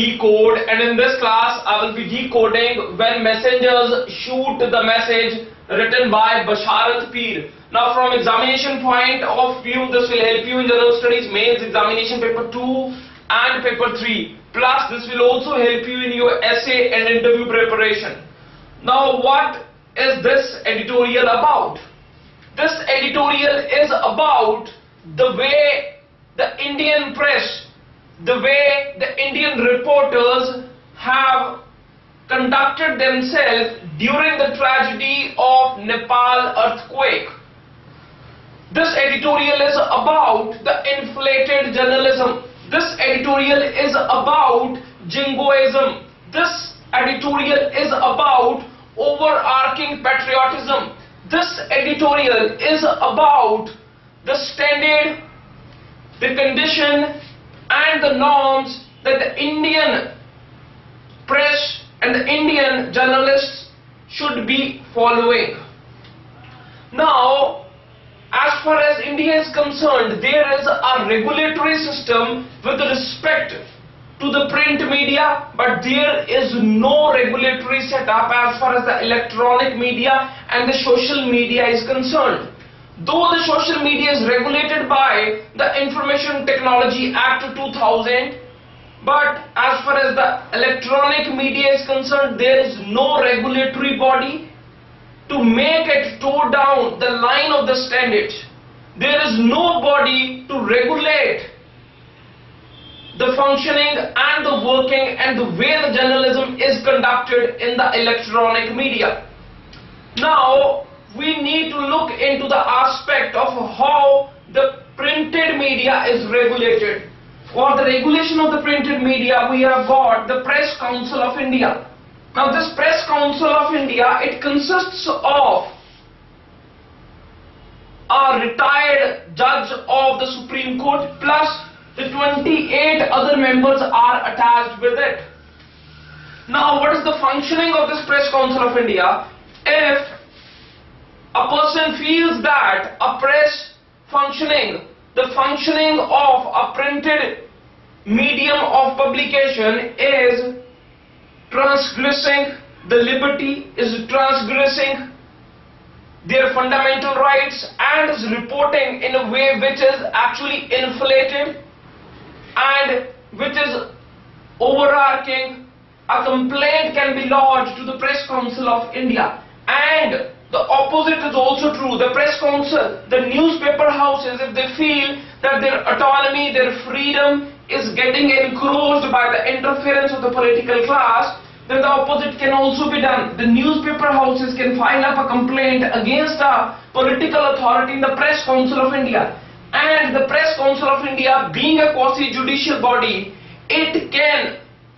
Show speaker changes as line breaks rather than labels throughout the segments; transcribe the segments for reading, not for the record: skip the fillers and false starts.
decode, and in this class I will be decoding when messengers shoot the message written by Basharat Peer. Now from examination point of view, this will help you in general studies mains examination paper 2 and paper 3. Plus this will also help you in your essay and interview preparation. Now what is this editorial about? This editorial is about the way the Indian press, the way the Indian reporters have conducted themselves during the tragedy of Nepal earthquake. This editorial is about the inflated journalism. This editorial is about jingoism. This editorial is about overarching patriotism. This editorial is about the standard, the condition and the norms that the Indian press and the Indian journalists should be following. Now, as far as India is concerned, there is a regulatory system with respect to the print media, but there is no regulatory setup as far as the electronic media and the social media is concerned. Though the social media is regulated by the Information Technology Act 2000, but as far as the electronic media is concerned, there is no regulatory body to make it toe down the line of the standard. There is no body to regulate the functioning and the working and the way the journalism is conducted in the electronic media. Now we need to look into the aspect of how the printed media is regulated. For the regulation of the printed media, we have got the Press Council of India. Now this Press Council of India, it consists of a retired judge of the Supreme Court plus the 28 other members are attached with it. Now what is the functioning of this Press Council of India? If a person feels that a press functioning, the functioning of a printed medium of publication is transgressing the liberty, is transgressing their fundamental rights and is reporting in a way which is actually inflated and which is overarching, a complaint can be lodged to the Press Council of India. And the opposite is also true. The Press Council, the newspaper houses, if they feel that their autonomy, their freedom is getting encroached by the interference of the political class, then the opposite can also be done. The newspaper houses can file up a complaint against a political authority in the Press Council of India. And the Press Council of India, being a quasi-judicial body, it can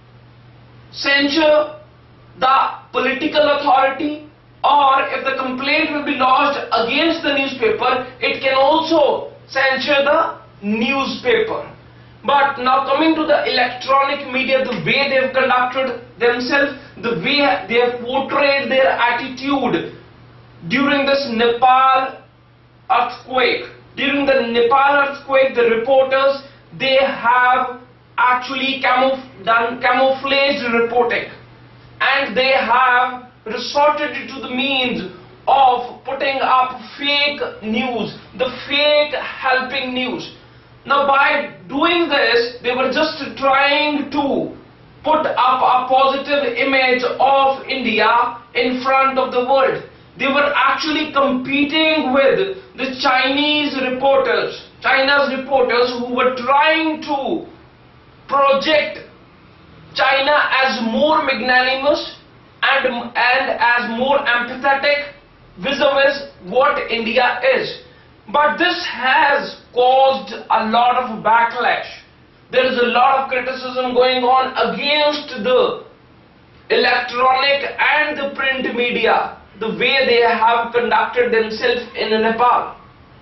censure the political authority, or if the complaint will be lodged against the newspaper, it can also censure the newspaper. But now coming to the electronic media, the way they have conducted themselves, the way they have portrayed their attitude during this Nepal earthquake. During the Nepal earthquake, the reporters, they have actually done camouflaged reporting, and they have resorted to the means of putting up fake news, the fake helping news. Now by doing this, they were just trying to put up a positive image of India in front of the world. They were actually competing with the Chinese reporters, China's reporters, who were trying to project China as more magnanimous and as more empathetic vis-a-vis what India is. But this has caused a lot of backlash. There is a lot of criticism going on against the electronic and the print media, the way they have conducted themselves in Nepal.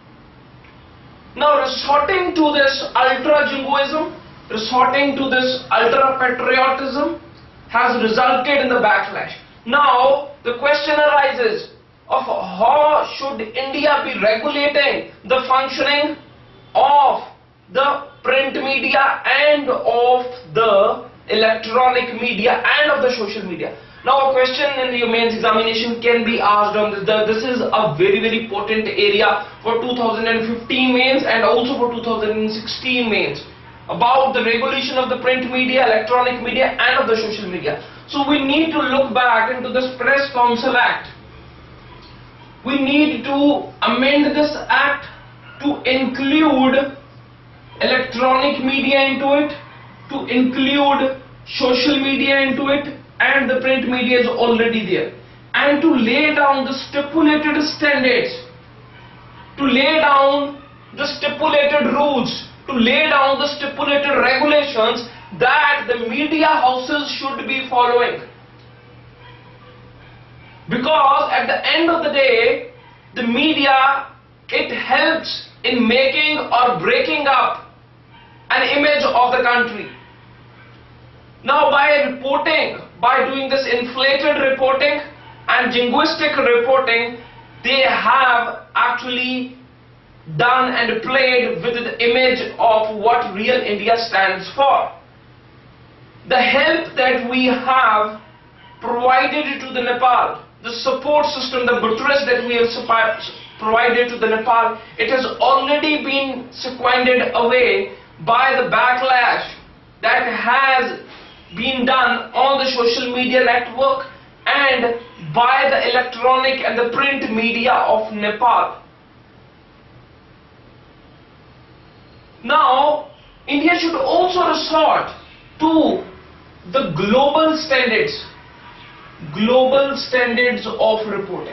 Now resorting to this ultra-jingoism, resorting to this ultra-patriotism has resulted in the backlash. Now the question arises of how should India be regulating the functioning of the print media and of the electronic media and of the social media. Now a question in your mains examination can be asked on this. This is a very potent area for 2015 mains and also for 2016 mains, about the regulation of the print media, electronic media and of the social media. So we need to look back into this Press Council Act. We need to amend this act to include electronic media into it, to include social media into it, and the print media is already there, and to lay down the stipulated standards, to lay down the stipulated rules, to lay down the stipulated regulations that the media houses should be following. Because at the end of the day, the media, it helps in making or breaking up an image of the country. Now by reporting, by doing this inflated reporting and jingoistic reporting, they have actually done and played with the image of what real India stands for. The help that we have provided to the Nepal, the support system, the buttress that we have provided to the Nepal, it has already been seconded away by the backlash that has been done on the social media network and by the electronic and the print media of Nepal. Now, India should also resort to the global standards of reporting.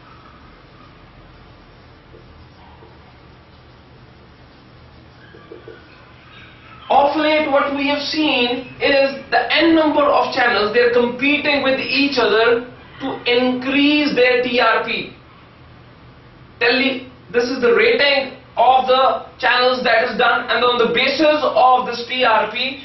Of late, what we have seen is the n number of channels, they are competing with each other to increase their TRP. This is the rating of the channels that is done, and on the basis of this TRP,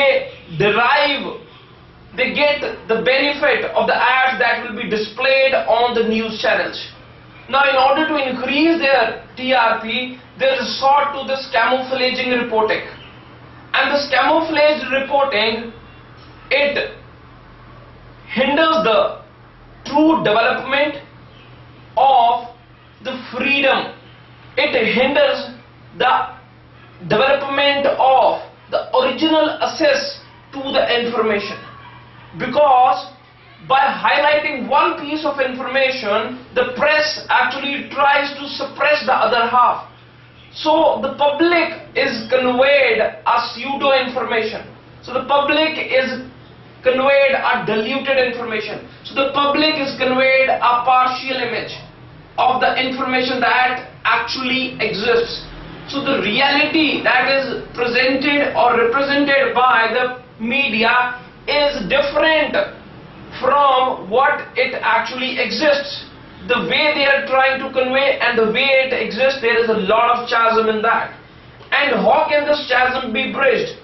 they get the benefit of the ads that will be displayed on the news channels. Now, in order to increase their TRP, they resort to this camouflaging reporting. And this camouflaged reporting, it hinders the true development of the freedom. It hinders the development of the original access to the information. Because by highlighting one piece of information, the press actually tries to suppress the other half. So the public is conveyed a pseudo information. So the public is conveyed a diluted information. So the public is conveyed a partial image of the information that actually exists. So the reality that is presented or represented by the media is different from what it actually exists. The way they are trying to convey and the way it exists, there is a lot of chasm in that. And how can this chasm be bridged?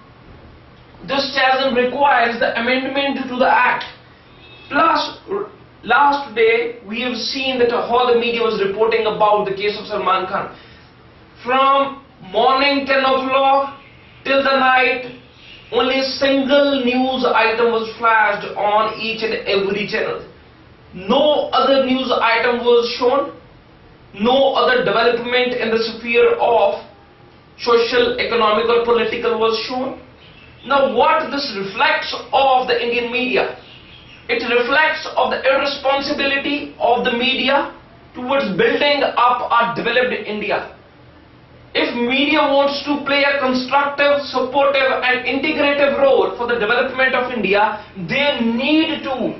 This chasm requires the amendment to the Act. Plus, last day we have seen that how the media was reporting about the case of Salman Khan. From morning 10 o'clock till the night, only a single news item was flashed on each and every channel. No other news item was shown, no other development in the sphere of social, economic or political was shown. Now what this reflects of the Indian media? It reflects of the irresponsibility of the media towards building up a developed India. If media wants to play a constructive, supportive and integrative role for the development of India, they need to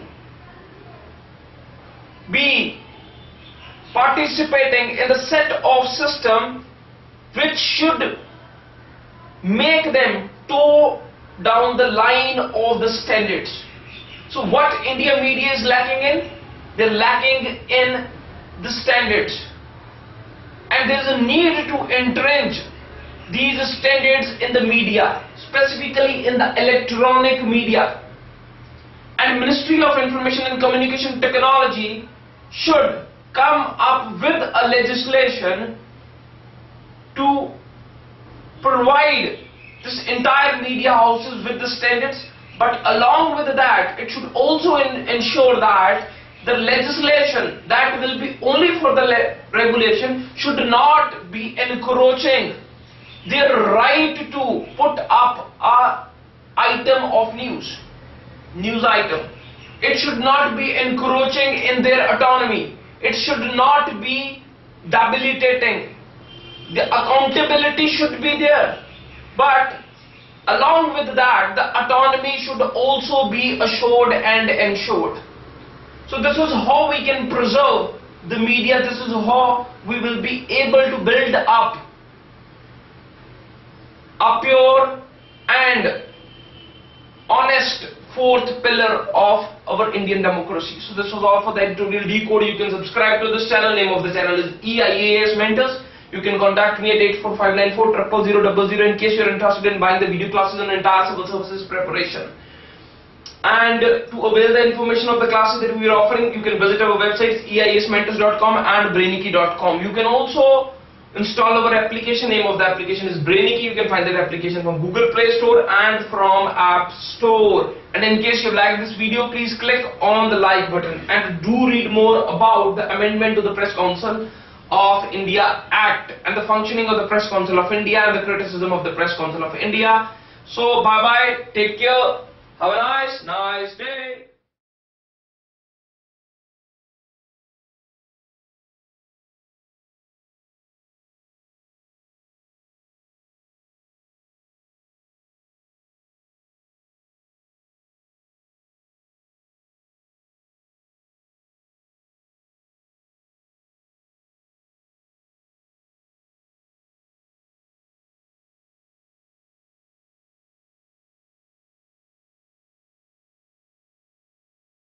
be participating in the set of system which should make them toe down the line of the standards. So what India media is lacking in? They're lacking in the standards. And there is a need to entrench these standards in the media, specifically in the electronic media. And Ministry of Information and Communication Technology should come up with a legislation to provide this entire media houses with the standards, but along with that, it should also ensure that the legislation that will be only for the regulation should not be encroaching their right to put up a item of news item. It should not be encroaching in their autonomy. It should not be debilitating. The accountability should be there, but along with that, the autonomy should also be assured and ensured. So this is how we can preserve the media. This is how we will be able to build up a pure and honest fourth pillar of our Indian democracy. So this was all for the editorial decode. You can subscribe to this channel. Name of the channel is IAS Mentors. You can contact me at 84594000000 in case you are interested in buying the video classes on entire civil services preparation. And to avail the information of the classes that we are offering, you can visit our websites eiasmentors.com and brainicky.com. You can also install our application. Name of the application is Brainicky. You can find that application from Google Play Store and from App Store. And in case you like this video, please click on the like button and do read more about the amendment to the Press Council of India Act and the functioning of the Press Council of India and the criticism of the Press Council of India. So bye bye, take care, have a nice day.